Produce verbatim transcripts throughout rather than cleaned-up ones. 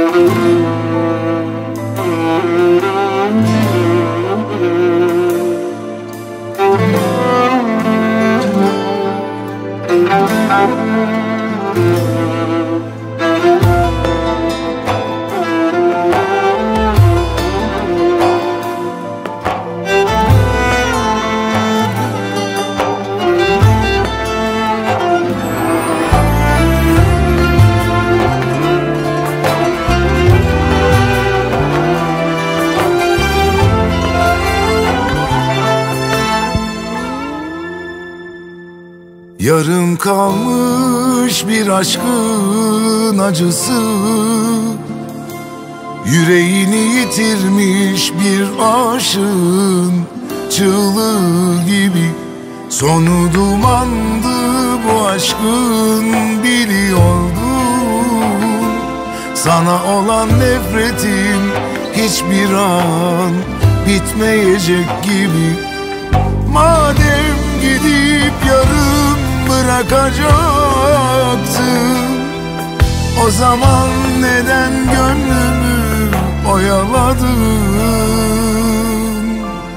Yarım kalmış bir aşkın acısı, yüreğini yitirmiş bir aşığın çığlığı gibi. Sonu dumandı bu aşkın, biliyordum. Sana olan nefretim hiçbir an bitmeyecek gibi. Madem gidip yarım bırakacaktın, o zaman neden gönlümü oyaladın?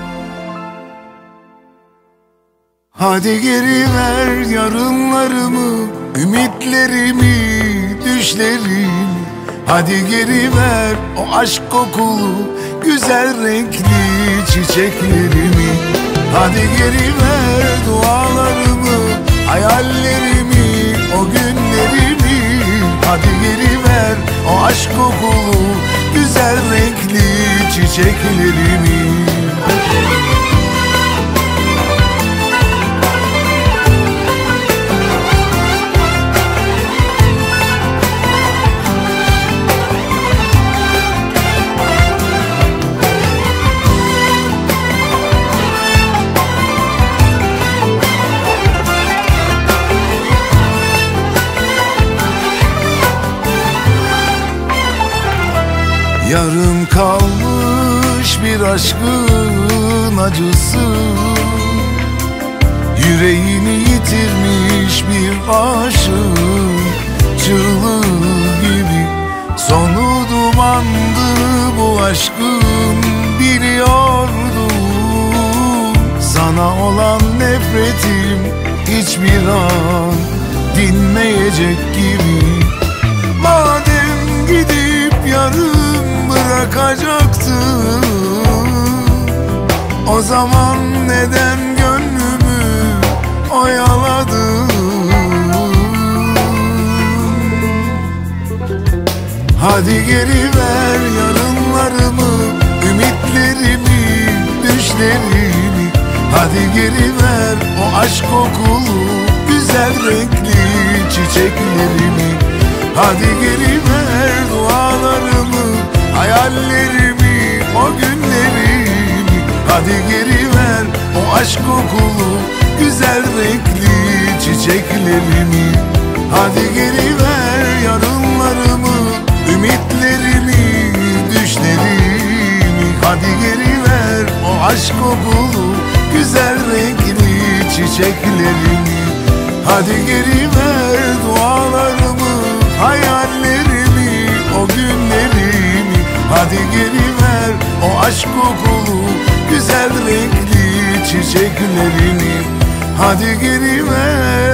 Hadi geri ver yarınlarımı, ümitlerimi, düşlerimi. Hadi geri ver o aşk kokulu güzel renkli çiçeklerimi. Hadi geri ver dualarımı, hayallerimi, o günlerimi. Hadi geri ver o aşk kokulu güzel renkli çiçeklerimi. Yarım kalmış bir aşkın acısı, yüreğini yitirmiş bir aşığın çığlığı gibi. Sonu dumandı bu aşkın, biliyordum. Sana olan nefretim hiçbir an dinmeyecek gibi. Madem gidip yarım bırakacaktın, o zaman neden gönlümü oyaladın? Hadi geri ver yarınlarımı, ümitlerimi, düşlerimi. Hadi geri ver o aşk kokulu güzel renkli çiçeklerimi. Hadi geri ver dualarımı, hayallerimi, o günlerimi. Hadi geri ver o aşk kokulu güzel renkli çiçeklerimi. Hadi geri ver yarınlarımı, ümitlerimi, düşlerimi. Hadi geri ver o aşk kokulu güzel renkli çiçeklerimi. Hadi geri ver dualarımı, hayallerimi, o günlerimi. Hadi geri ver o aşk kokulu güzel renkli çiçeklerimi. Hadi geri ver.